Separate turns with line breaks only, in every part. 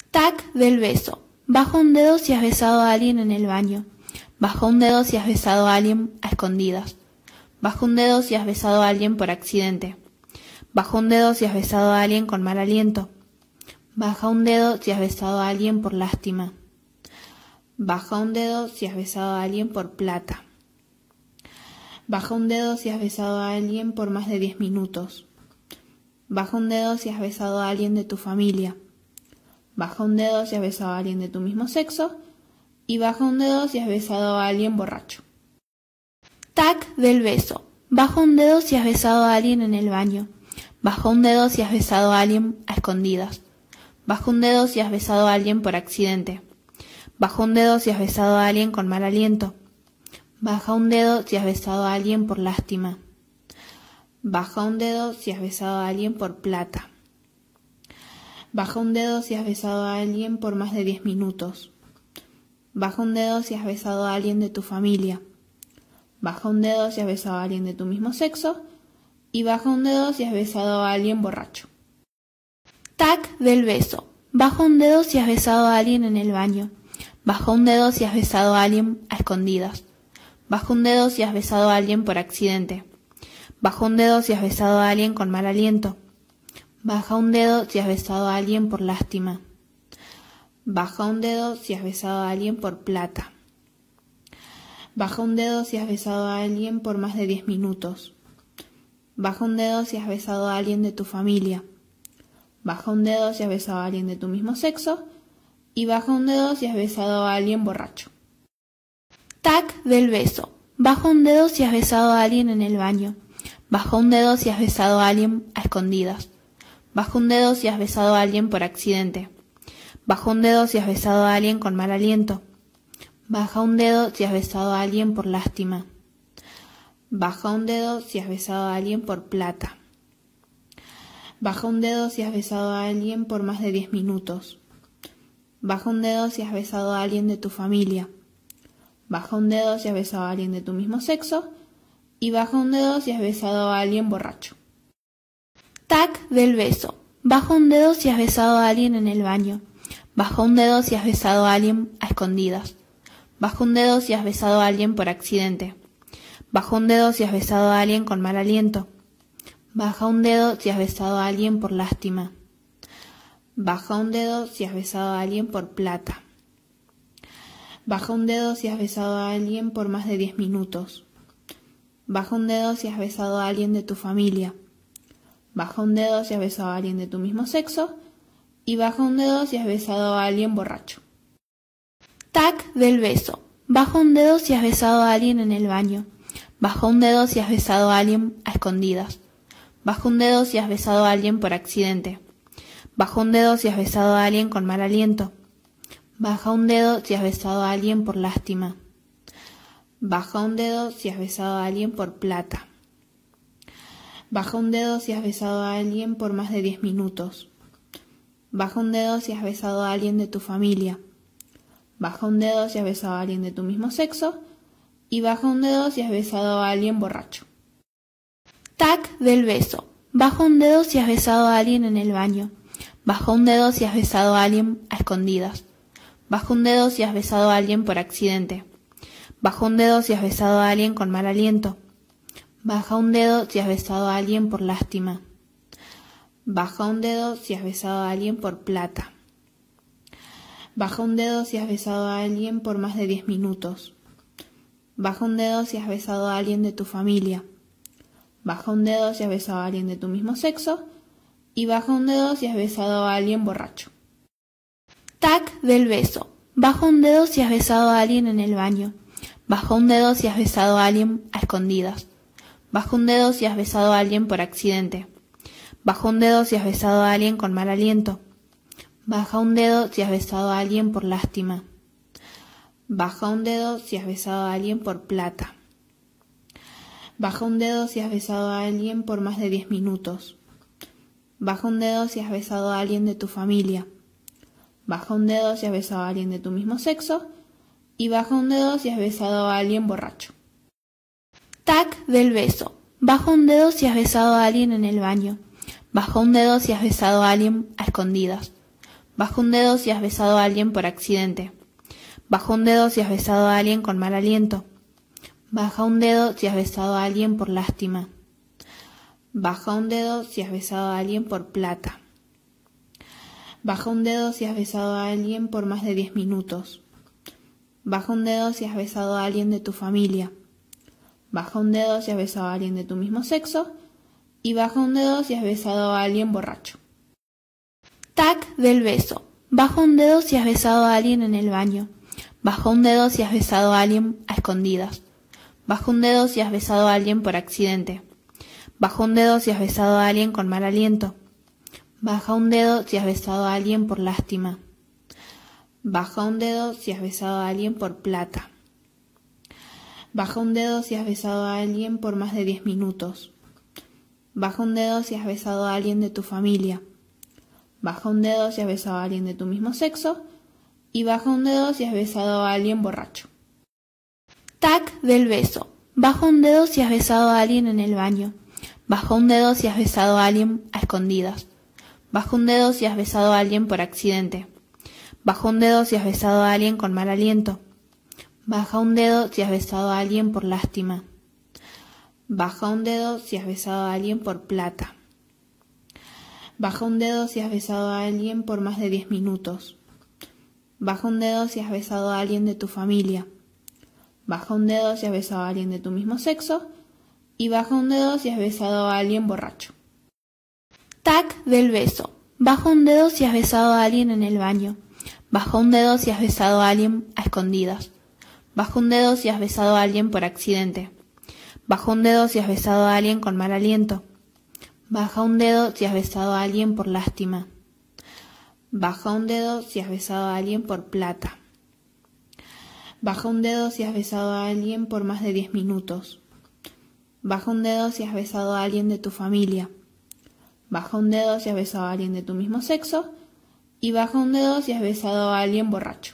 Tac del beso. Baja un dedo si has besado a alguien en el baño. Baja un dedo si has besado a alguien a escondidas. Baja un dedo si has besado a alguien por accidente. Baja un dedo si has besado a alguien con mal aliento. Baja un dedo si has besado a alguien por lástima. Baja un dedo si has besado a alguien por plata. Baja un dedo si has besado a alguien por más de 10 minutos. Baja un dedo si has besado a alguien de tu familia. Baja un dedo si has besado a alguien de tu mismo sexo. Y baja un dedo si has besado a alguien borracho. Tac del beso. Baja un dedo si has besado a alguien en el baño. Baja un dedo si has besado a alguien a escondidas. Baja un dedo si has besado a alguien por accidente. Baja un dedo si has besado a alguien con mal aliento. Baja un dedo si has besado a alguien por lástima. Baja un dedo si has besado a alguien por plata. Baja un dedo si has besado a alguien por más de 10 minutos. Baja un dedo si has besado a alguien de tu familia. Baja un dedo si has besado a alguien de tu mismo sexo. Y baja un dedo si has besado a alguien borracho. Tac del beso. Baja un dedo si has besado a alguien en el baño. Baja un dedo si has besado a alguien a escondidas. Baja un dedo si has besado a alguien por accidente. Baja un dedo si has besado a alguien con mal aliento. Baja un dedo si has besado a alguien por lástima. Baja un dedo si has besado a alguien por plata. Baja un dedo si has besado a alguien por más de 10 minutos. Baja un dedo si has besado a alguien de tu familia. Baja un dedo si has besado a alguien de tu mismo sexo. Y baja un dedo si has besado a alguien borracho. Tac del beso. Baja un dedo si has besado a alguien en el baño. Baja un dedo si has besado a alguien a escondidas. Baja un dedo si has besado a alguien por accidente. Baja un dedo si has besado a alguien con mal aliento. Baja un dedo si has besado a alguien por lástima. Baja un dedo si has besado a alguien por plata. Baja un dedo si has besado a alguien por más de 10 minutos. Baja un dedo si has besado a alguien de tu familia. Baja un dedo si has besado a alguien de tu mismo sexo. Y baja un dedo si has besado a alguien borracho. Tac del beso. Baja un dedo si has besado a alguien en el baño. Baja un dedo si has besado a alguien a escondidas. Baja un dedo si has besado a alguien por accidente. Baja un dedo si has besado a alguien con mal aliento. Baja un dedo si has besado a alguien por lástima. Baja un dedo si has besado a alguien por plata. Baja un dedo si has besado a alguien por más de 10 minutos. Baja un dedo si has besado a alguien de tu familia. Baja un dedo si has besado a alguien de tu mismo sexo. Y baja un dedo si has besado a alguien borracho. Tac del beso. Baja un dedo si has besado a alguien en el baño. Baja un dedo si has besado a alguien a escondidas. Baja un dedo si has besado a alguien por accidente. Baja un dedo si has besado a alguien con mal aliento. Baja un dedo si has besado a alguien por lástima. Baja un dedo si has besado a alguien por plata. Baja un dedo si has besado a alguien por más de 10 minutos. Baja un dedo si has besado a alguien de tu familia. Baja un dedo si has besado a alguien de tu mismo sexo. Y baja un dedo si has besado a alguien borracho. Tac del beso. Baja un dedo si has besado a alguien en el baño. Baja un dedo si has besado a alguien a escondidas. Baja un dedo si has besado a alguien por accidente. Baja un dedo si has besado a alguien con mal aliento. Baja un dedo si has besado a alguien por lástima. Baja un dedo si has besado a alguien por plata. Baja un dedo si has besado a alguien por más de 10 minutos. Baja un dedo si has besado a alguien de tu familia. Baja un dedo si has besado a alguien de tu mismo sexo. Y baja un dedo si has besado a alguien borracho. Tac del beso. Baja un dedo si has besado a alguien en el baño. Baja un dedo si has besado a alguien a escondidas. Baja un dedo si has besado a alguien por accidente. Baja un dedo si has besado a alguien con mal aliento. Baja un dedo si has besado a alguien por lástima. Baja un dedo si has besado a alguien por plata. Baja un dedo si has besado a alguien por más de 10 minutos. Baja un dedo si has besado a alguien de tu familia. Baja un dedo si has besado a alguien de tu mismo sexo. Y baja un dedo si has besado a alguien borracho. Tac del beso. Baja un dedo si has besado a alguien en el baño. Baja un dedo si has besado a alguien a escondidas. Baja un dedo si has besado a alguien por accidente. Baja un dedo si has besado a alguien con mal aliento. Baja un dedo si has besado a alguien por lástima. Baja un dedo si has besado a alguien por plata. Baja un dedo si has besado a alguien por más de 10 minutos. Baja un dedo si has besado a alguien de tu familia. Baja un dedo si has besado a alguien de tu mismo sexo. Y baja un dedo si has besado a alguien borracho. Tac del beso. Baja un dedo si has besado a alguien en el baño. Baja un dedo si has besado a alguien a escondidas. Baja un dedo si has besado a alguien por accidente. Baja un dedo si has besado a alguien con mal aliento. Baja un dedo si has besado a alguien por lástima. Baja un dedo si has besado a alguien por plata. Baja un dedo si has besado a alguien por más de 10 minutos. Baja un dedo si has besado a alguien de tu familia. Baja un dedo si has besado a alguien de tu mismo sexo. Y baja un dedo si has besado a alguien borracho. Tac del beso. Baja un dedo si has besado a alguien en el baño. Baja un dedo si has besado a alguien a escondidas. Baja un dedo si has besado a alguien por accidente. Baja un dedo si has besado a alguien con mal aliento. Baja un dedo si has besado a alguien por lástima. Baja un dedo si has besado a alguien por plata. Baja un dedo si has besado a alguien por más de 10 minutos. Baja un dedo si has besado a alguien de tu familia. Baja un dedo si has besado a alguien de tu mismo sexo. Y baja un dedo si has besado a alguien borracho. Tac del beso. Baja un dedo si has besado a alguien en el baño. Baja un dedo si has besado a alguien a escondidas. Baja un dedo si has besado a alguien por accidente. Baja un dedo si has besado a alguien con mal aliento. Baja un dedo si has besado a alguien por lástima. Baja un dedo si has besado a alguien por plata. Baja un dedo si has besado a alguien por más de 10 minutos. Baja un dedo si has besado a alguien de tu familia. Baja un dedo si has besado a alguien de tu mismo sexo. Y baja un dedo si has besado a alguien borracho.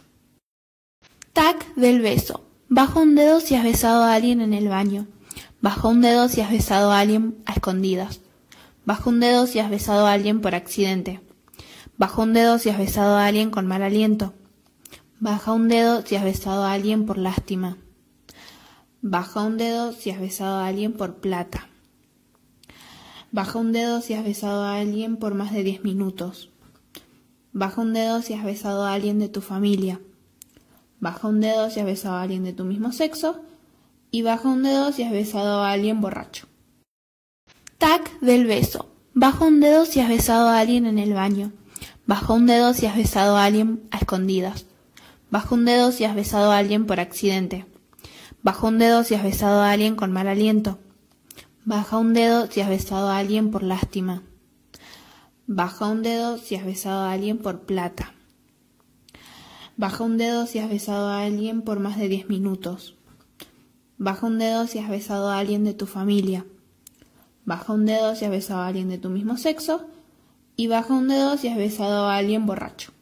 Tac del beso. Baja un dedo si has besado a alguien en el baño. Baja un dedo si has besado a alguien a escondidas. Baja un dedo si has besado a alguien por accidente. Baja un dedo si has besado a alguien con mal aliento. Baja un dedo si has besado a alguien por lástima. Baja un dedo si has besado a alguien por plata. Baja un dedo si has besado a alguien por más de 10 minutos. Baja un dedo si has besado a alguien de tu familia. Baja un dedo si has besado a alguien de tu mismo sexo. Y baja un dedo si has besado a alguien borracho. Tac del beso. Baja un dedo si has besado a alguien en el baño. Baja un dedo si has besado a alguien a escondidas. Baja un dedo si has besado a alguien por accidente. Baja un dedo si has besado a alguien con mal aliento. Baja un dedo si has besado a alguien por lástima. Baja un dedo si has besado a alguien por plata. Baja un dedo si has besado a alguien por más de 10 minutos. Baja un dedo si has besado a alguien de tu familia. Baja un dedo si has besado a alguien de tu mismo sexo. Y baja un dedo si has besado a alguien borracho.